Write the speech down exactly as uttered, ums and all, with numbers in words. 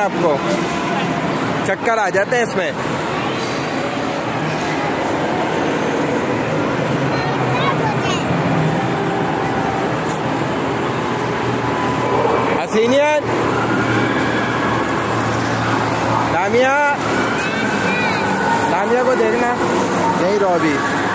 है आपको, चक्कर आ जाते हैं इसमें। हसीनियन, लामिया, लामिया को देखना, यहीं रहो अभी।